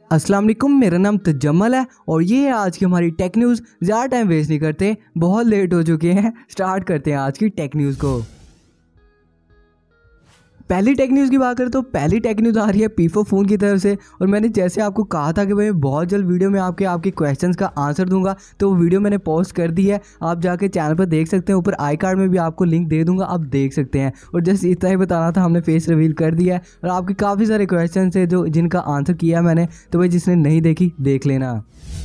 अस्सलाम वालेकुम, मेरा नाम तजम्मल है और ये है आज की हमारी टेक न्यूज़। ज़्यादा टाइम वेस्ट नहीं करते, बहुत लेट हो चुके हैं, स्टार्ट करते हैं आज की टेक न्यूज़ को। पहली टेक न्यूज़ की बात करें तो पहली टेक न्यूज़ आ रही है पीफो फ़ोन की तरफ से। और मैंने जैसे आपको कहा था कि भाई बहुत जल्द वीडियो में आपके क्वेश्चंस का आंसर दूंगा, तो वो वीडियो मैंने पोस्ट कर दी है। आप जाके चैनल पर देख सकते हैं, ऊपर आई कार्ड में भी आपको लिंक दे दूंगा, आप देख सकते हैं। और जस्ट इतना ही बताना था, हमने फेस रिवील कर दिया है और आपके काफ़ी सारे क्वेश्चन है जिनका आंसर किया मैंने, तो भाई जिसने नहीं देखी देख लेना।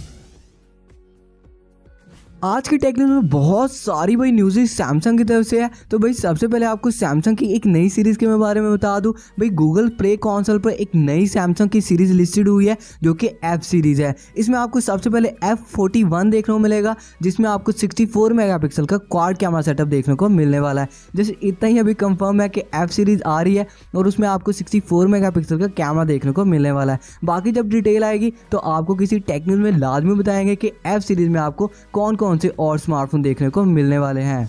आज की टेक न्यूज़ में बहुत सारी भाई न्यूज़ सैमसंग की तरफ से है। तो भाई सबसे पहले आपको सैमसंग की एक नई सीरीज़ के बारे में बता दूं। भाई गूगल प्ले कंसोल पर एक नई सैमसंग की सीरीज़ लिस्टेड हुई है जो कि एफ सीरीज़ है। इसमें आपको सबसे पहले F41 देखने को मिलेगा, जिसमें आपको 64 मेगापिक्सल का क्वाड कैमरा सेटअप देखने को मिलने वाला है। जैसे इतना ही अभी कंफर्म है कि एफ सीरीज़ आ रही है और उसमें आपको 64 मेगापिक्सल का कैमरा देखने को मिलने वाला है। बाकी जब डिटेल आएगी तो आपको किसी टेक न्यूज़ में लाजमी बताएंगे कि एफ सीरीज़ में आपको कौन कौन से और स्मार्टफोन देखने को मिलने वाले हैं।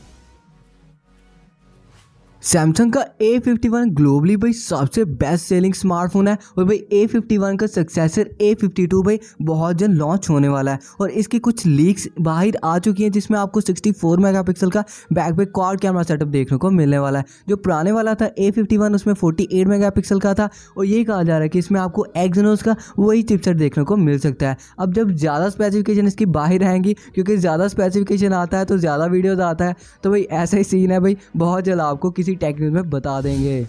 सैमसंग का A51 ग्लोबली भाई सबसे बेस्ट सेलिंग स्मार्टफोन है और भाई A51 का सक्सेसर A52 भाई बहुत जल्द लॉन्च होने वाला है। और इसकी कुछ लीक्स बाहर आ चुकी हैं, जिसमें आपको 64 मेगापिक्सल का बैक पे क्वाड कैमरा सेटअप देखने को मिलने वाला है। जो पुराने वाला था A51 उसमें 48 मेगापिक्सल का था और ये कहा जा रहा है कि इसमें आपको एक्सिनोस का वही चिपसेट देखने को मिल सकता है। अब जब ज़्यादा स्पेसिफिकेशन इसकी बाहर आएंगी, क्योंकि ज़्यादा स्पेसिफिकेशन आता है तो ज़्यादा वीडियोज़ आता है, तो भाई ऐसा ही सीन है भाई, बहुत जल्द आपको किसी टेक न्यूज़ में बता देंगे।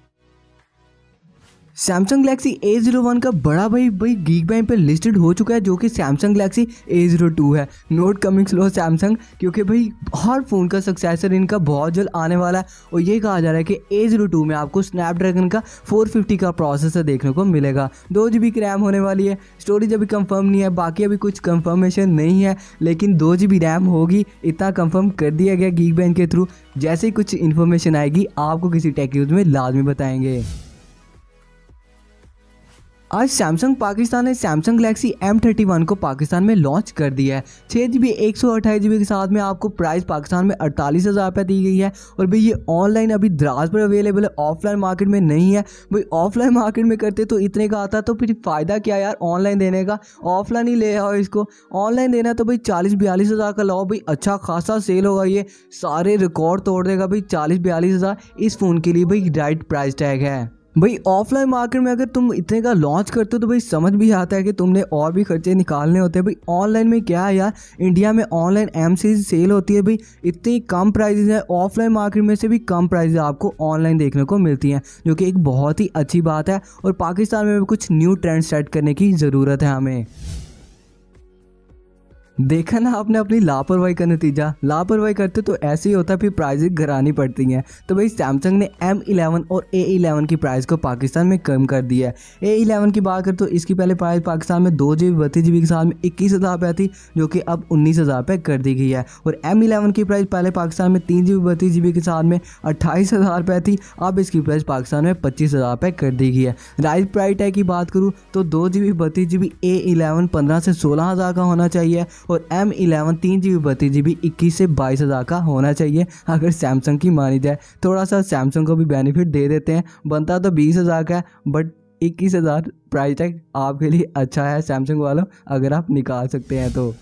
सैमसंग गैलेक्सी A01 का बड़ा भाई गीकबैंक पे लिस्टेड हो चुका है, जो कि सैमसंग गैलेक्सी A02 है। नोट कमिंग स्लो सैमसंग, क्योंकि भाई हर फ़ोन का सक्सेसर इनका बहुत जल्द आने वाला है। और ये कहा जा रहा है कि A02 में आपको स्नैपड्रैगन का 450 का प्रोसेसर देखने को मिलेगा। 2 GB की रैम होने वाली है। स्टोरेज अभी कंफर्म नहीं है, बाकी अभी कुछ कंफर्मेशन नहीं है, लेकिन 2 GB रैम होगी, इतना कंफर्म कर दिया गया गीकबैंक के थ्रू। जैसे ही कुछ इन्फॉर्मेशन आएगी आपको किसी टेक न्यूज़ में लाजमी बताएंगे। आज सैमसंग पाकिस्तान ने सैमसंग गैलेक्सी M31 को पाकिस्तान में लॉन्च कर दिया है। 6GB 128GB के साथ में आपको प्राइस पाकिस्तान में 48,000 रुपये दी गई है। और भाई ये ऑनलाइन अभी द्राज पर अवेलेबल है, ऑफलाइन मार्केट में नहीं है। भाई ऑफलाइन मार्केट में करते तो इतने का आता, तो फिर फ़ायदा क्या यार ऑनलाइन देने का, ऑफलाइन ही ले आओ इसको। ऑनलाइन देना तो भाई 40-42 का लाओ, भाई अच्छा खासा सेल होगा, ये सारे रिकॉर्ड तोड़ देगा भाई। 40-42 इस फ़ोन के लिए भाई राइट प्राइस टैग है। भाई ऑफलाइन मार्केट में अगर तुम इतने का लॉन्च करते हो तो भाई समझ भी आता है कि तुमने और भी खर्चे निकालने होते हैं। भाई ऑनलाइन में क्या है यार, इंडिया में ऑनलाइन M सीरीज सेल होती है भाई, इतनी कम प्राइजेज है, ऑफलाइन मार्केट में से भी कम प्राइजेज आपको ऑनलाइन देखने को मिलती हैं, जो कि एक बहुत ही अच्छी बात है। और पाकिस्तान में भी कुछ न्यू ट्रेंड सेट करने की ज़रूरत है हमें। देखा ना आपने अपनी लापरवाही का नतीजा, लापरवाही करते तो ऐसे ही होता है, फिर प्राइजेस घरानी पड़ती हैं। तो भाई सैमसंग ने M11 और A11 की प्राइस को पाकिस्तान में कम कर दिया है। A11 की बात करें तो इसकी पहले प्राइस पाकिस्तान में 2GB 32GB के साथ में 21,000 रुपये थी, जो कि अब 19,000 रुपये कर दी गई है। और M11 की प्राइस पहले पाकिस्तान में 3GB 32GB के साथ में 28,000 रुपये थी, अब इसकी प्राइस पाकिस्तान में 25,000 रुपये कर दी गई है। राइस प्राइस टैग की बात करूँ तो 2GB 32GB A11 15 से 16,000 का होना चाहिए और M11 3GB 32GB 21 से 22,000 का होना चाहिए। अगर सैमसंग की मानी जाए, थोड़ा सा सैमसंग को भी बेनिफिट दे देते हैं, बनता तो 20,000 का है, बट 21,000 प्राइस टैग आपके लिए अच्छा है सैमसंग वालों, अगर आप निकाल सकते हैं तो।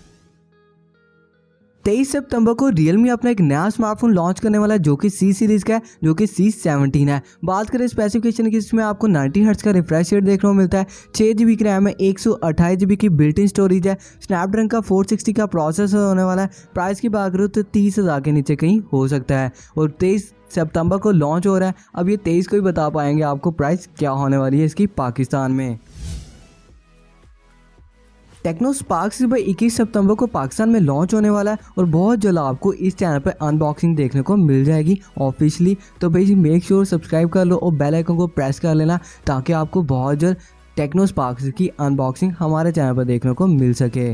23 सितंबर को रियलमी अपना एक नया स्मार्टफोन लॉन्च करने वाला है, जो कि C सीरीज़ का है, जो कि C17 है। बात करें स्पेसिफिकेशन की, इसमें आपको 90 हर्ट्ज का रिफ्रेश रेट देखने को मिलता है, 6GB की रैम है, 128GB की बिल्ट इन स्टोरेज है, स्नैपड्रैगन का 460 का प्रोसेसर होने वाला है। प्राइस की बात करूँ तो 30,000 के नीचे कहीं हो सकता है। और 23 सितंबर को लॉन्च हो रहा है। अब ये 23 को ही बता पाएंगे आपको प्राइस क्या होने वाली है इसकी पाकिस्तान में। टेक्नो स्पार्क से भाई 21 सितंबर को पाकिस्तान में लॉन्च होने वाला है और बहुत जल्द आपको इस चैनल पर अनबॉक्सिंग देखने को मिल जाएगी ऑफिशियली। तो भाई मेक श्योर सब्सक्राइब कर लो और बेल आइकन को प्रेस कर लेना, ताकि आपको बहुत जल्द टेक्नो स्पार्क की अनबॉक्सिंग हमारे चैनल पर देखने को मिल सके।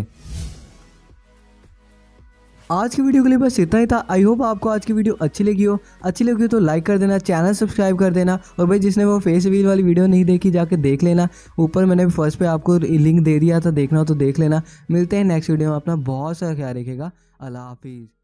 आज की वीडियो के लिए बस इतना ही था। आई होप आपको आज की वीडियो अच्छी लगी हो तो लाइक कर देना, चैनल सब्सक्राइब कर देना। और भाई जिसने वो फेस रिवील वाली वीडियो नहीं देखी जाके देख लेना, ऊपर मैंने फर्स्ट पे आपको लिंक दे दिया था, देखना हो तो देख लेना। मिलते हैं नेक्स्ट वीडियो में, अपना बहुत सारा ख्याल रखिएगा। अल्लाह हाफिज़।